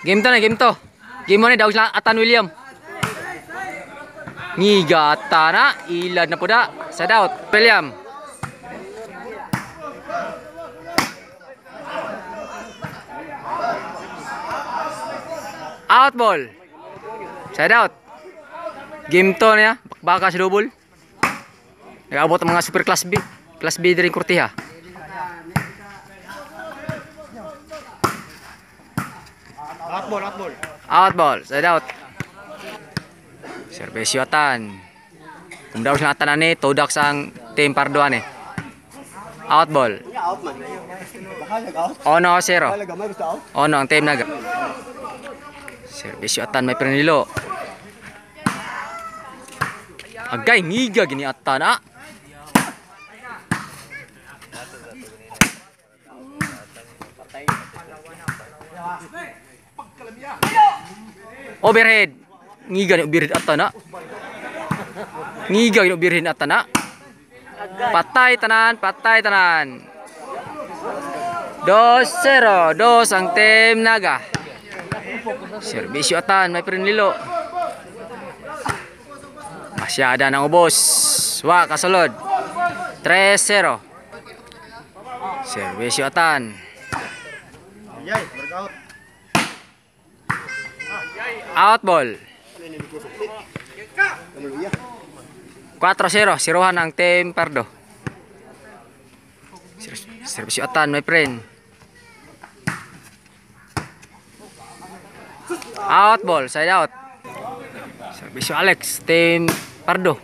Game to na, game to. Game mo ni daw sila Atan William. Ngigata na, ilad na po da. Side out, William. Out ball. Side out. Game to niya, bakbaka sa double. Nag-abot ang mga super class B. Class B din kurtiha. Out ball, out ball. Out ball, side out. Serbesyo Atan. Kung daw sila Atan ani, todak sang team Parduan eh. Out ball. Out man. Ono 0. Gamay gusto out. Ono ang team naga. Serbesyo Atan may prenilo. Agay ngiga gini Atan ah. Overhead. Ngiga ni overhead Atan ah. Ngiga ni overhead Atan ah. Patay tanan, patay tanan. 2-0, 2 ang team naga. Serbisyo Atan may prenilo. Masyada ng ubos. Wa kasulod. 3-0. Serbisyo Atan. Yay, workout. Out ball. 4-0, siruhan ang team Pardo. Serbisyo Atan my friend. Out ball, side out. Serbisyo Alex, team Pardo.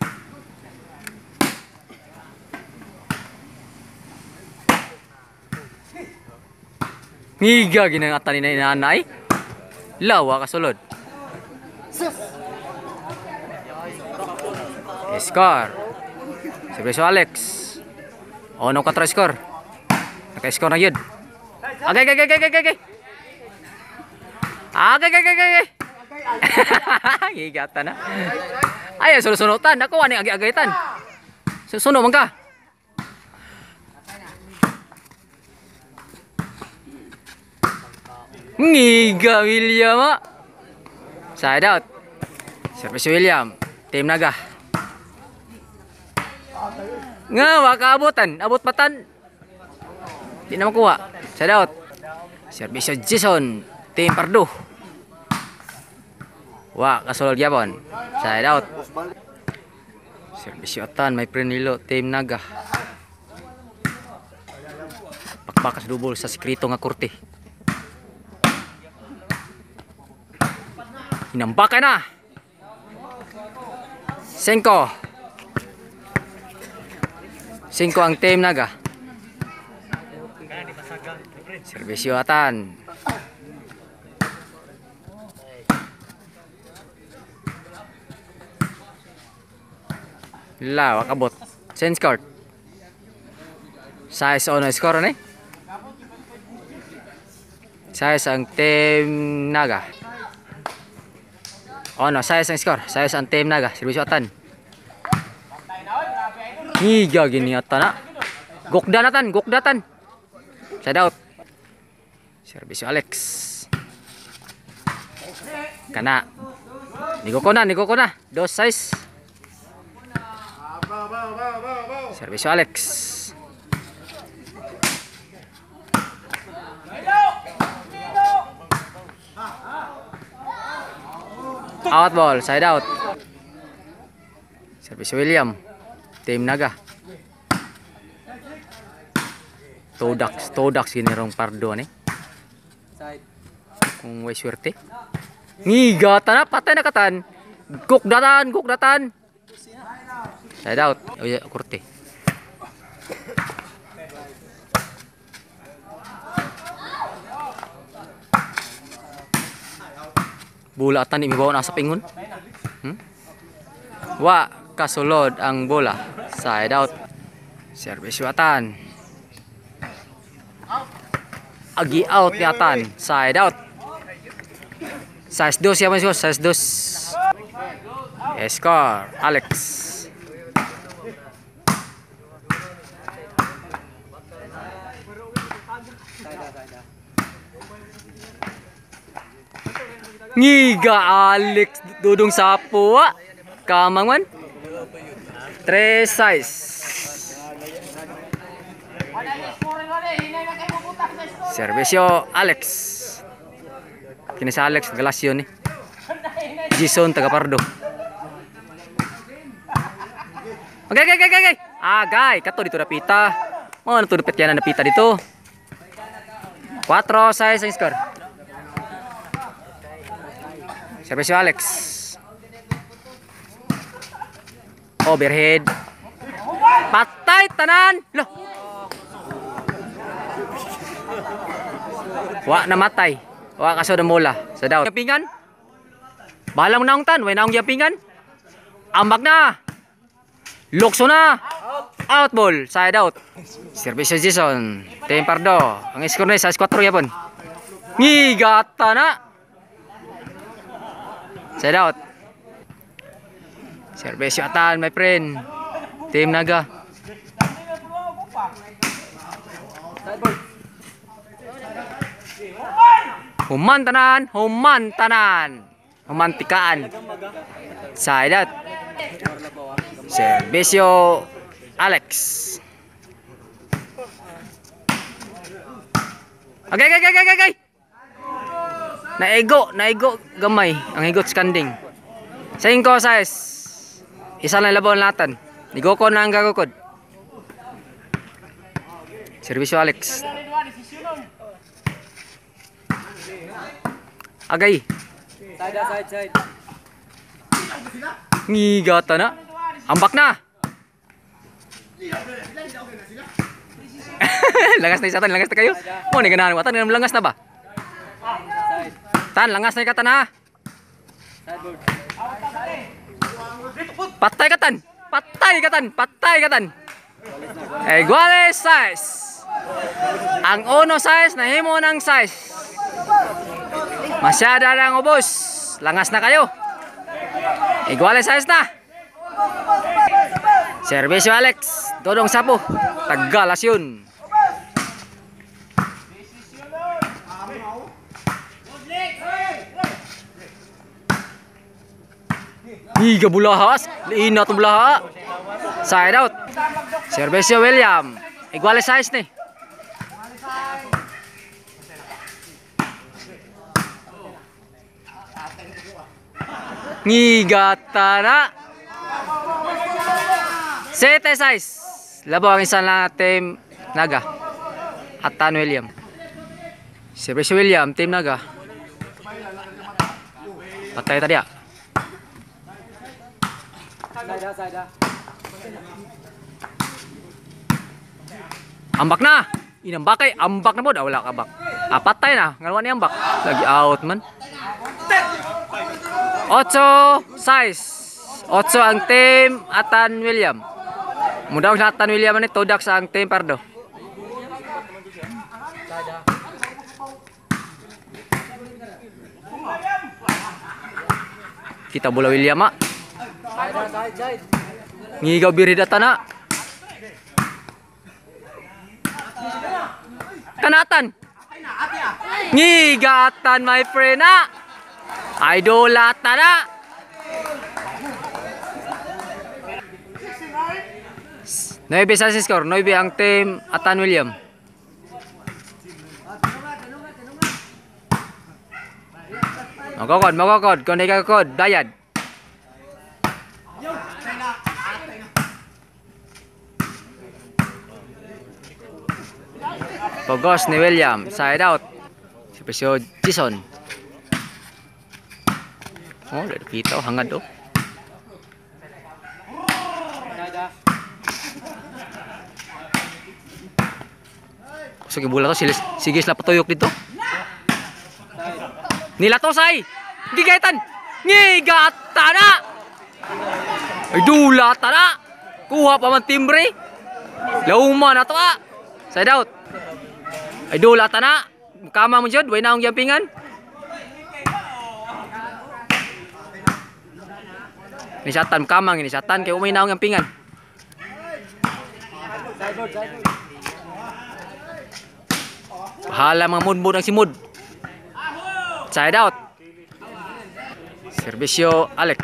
Ngiga ginang Atan ni nanay. Lawa kasulod. Score. Serbisyo Alex. Ono ka score. Naka-score na yun. Agay. Agay. Gigatan na. Ay, sunutan. Ako, ano yung agay-agaytan? Suno man ka. Ngiga William ah. Side out. Serbisyo William. Team naga. Nga, waka abutan. Abot patan. Di na makuha. Side out. Serbisyo Jason. Team Pardo. Wah, kasulod gyapon. Side out. Serbisyo Atan may prenilo team naga. Pakbakas double sa sikrito nga kurte. Hinambakay na. 5 ang team naga. Serbisyo Atan. Lawa kabot. Sense court. Size ono score ni. Size ang team naga. Ono size ang score. Size ang team naga. Serbisyo Atan. Higa gini Atan na. Gokdatan. Side out. Serbisyo Alex. Kana. Nigo ko na. 2 size. Serbisyo Alex. Out ball, side out. Serbisyo William. Team naga. Todax ginirong Pardo ni. Kung way swerte. Ngigatan na, patay na katan. Gokdatan. Side out. Oye, kurte. Bola Atan imibaw na sa pingon. Wa kasulod ang bola. Side out. Serbisyo Atan. Agi out ni Atan. Side out. Size 2 siya man size 2. Score Alex. Ngiga Alex Dudong Sapo. Kamang man. 3-6. Servisyo Alex. Kini sa Alex Galasio ni. Jason taga Pardo. Okay. Agay, kato dito napita. Oh, natudupit yan na napita dito. 4-6 ang score. Servisyo Alex. Overhead. Patay tanan. Loh. Wa namatay. Wa kaso na mula. Sa daw. Yampingan. Bahala mo naong tan. Way naong yampingan. Ambak na. Lokso na. Out ball. Side out. Servisyo Jason. Team Pardo. Ang score na sa 4 yapon. Ngigata na. Side out. Servisyo Atan, my friend. Team Naga. Humantanan. Humantikaan. Side out. Servisyo Alex. Okay. Naigo gamay ang higot skanding. 5-6. Isa lang labaw natin. Nigo ko na ang gagukod. Servisyo Alex. Agay. Side. Ngigata na. Ambak na. Langas na isa tan, langas na kayo. Mo ni ganahan watan, langas na ba? Tan, langas na ikatan ha. Patay katan. Iguales size. Ang uno size na himo ng size. Masyada ng ubos. Langas na kayo. Iguales size na. Servisyo Alex. Dodong Sapo. Tagalas yun. Higa bulahas. Liina to bulaha. Side out. Servisyo William. Iguales size ni. Ngigata na. 7-6. Labaw ang isa na team Naga. Atan William. Servisyo William. Team Naga. Patay tadi ya. Ambak na. Inambakay. Ambak na po. Wala ka bak. Patay na. Ngalawan ni ambak. Lagi out man. 8-6. 8 ang team Atan William. Mudah sa Atan William ni todak sa ang team Pardo. Kita bola William ah. Ngigaw biri data na. Kanatan. Ngigatan my friend na. Idolata na. Noibe sa score. Noibe ang team Atan William. Magkakod. Kung hindi kakod, bayad. Pogos ni William. Side out. Servisyo Jason. Oh, udah dipitaw. Hangad oh. Sige bola to. Sige sila patuyok dito. Nilatosay. Gigaitan. Ngigata na. Ay dulata na. Kuha pa man timbre. Lauma na to ah. Side out. Ay dulata na. Kama mo jud. Way na ang yampingan. Nisatan kamang ini satan kay umay na ang yampingan. Bahala mga mud ang si Mud. Side out. Servisyo Alex.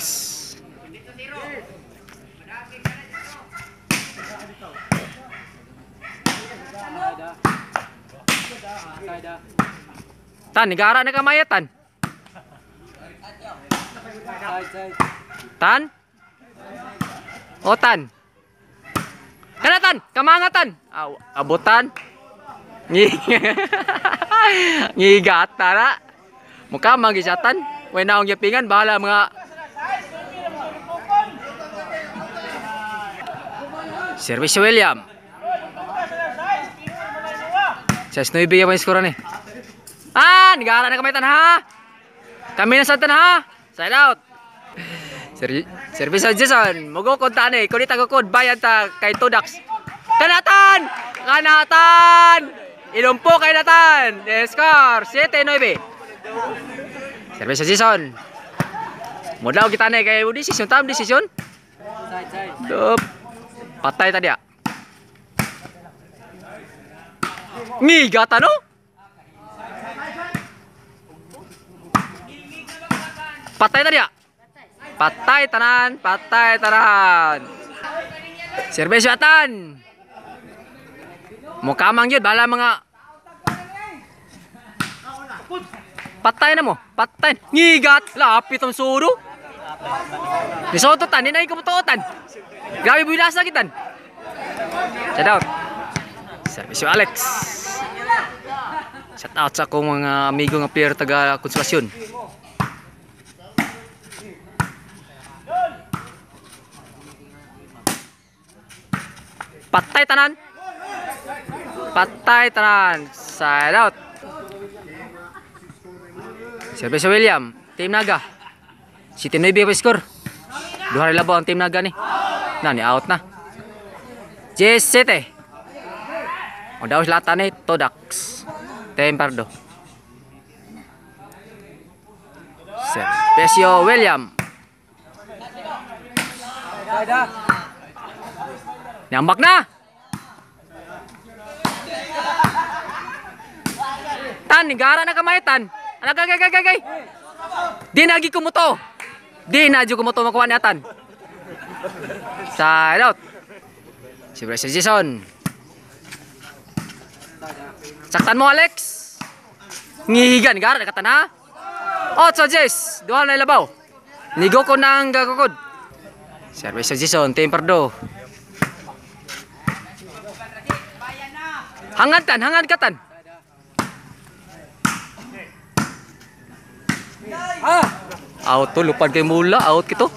Tan, negara na kamayatan. Tan? O tan? Kanatan, kamangatan. Abutan. Ngigata na. Mukha magisatan. Way naong yapingan, bahala mga Servisyo William. Sa Snowy yung skora ni. Negara na kamitan ha. Kami na sa tan ha. Side out. Servisyo Jason. Mugo konta ni. Kung itagukod, bayan ta kay Todax. Kanatan! Kanatan! Ilumpo kay Natan. Score 7-9. Servisyo Jason. Mudaw kita ni kay decision. Tam decision. Dup. Patay tadi ya. Ngigata no? Patay tadi ya. Patay tanan, patay tanan. Servisyo Atan. Mukamang yun, bala mga patay na mo, patay. Ngigat, lapit ang suro. Nisototan, ninay kabutuotan. Grabe builas na kitan. Shout out. Servisyo Alex. Shout out sa akong mga amigo nga player taga Konsolasyon. Patay tanan. Patay tanan. Side out. Servisyo William. Team Naga. Si Team Navy score. 2 labaw ang Team Naga ni. Ni out na. J7. O daw lata ni Todax. Team Pardo. Servisyo William. Nyambak na. Tan, negara na kamayitan. Gay. Di nagi kumuto. Di na ju kumuto makuha ni Atan. Side out. Si Bryce Jason. Saktan mo Alex. Ngihigan negara na katan ha. 8-10. 2 na labaw. Nigo ko nang gagukod. Service Jason, Team Pardo. Hangad katan. Out to, lupad kay mula, out kito.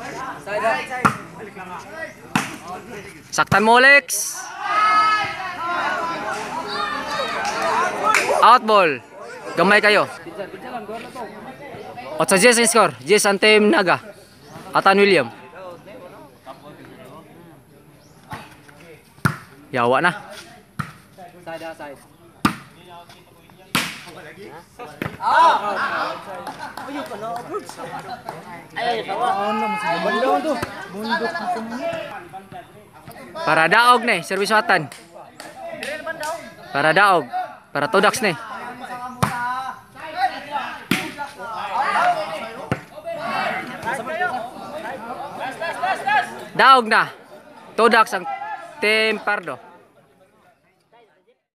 Saktan mo Alex. Out ball. Gamay kayo. 8-10 ang score. 10 ang Team Naga. Atan William. Yawa na. Side. Para daog nih, servis Atan. Para daog, para Todax nih. Daog na. Todax ang Team Pardo.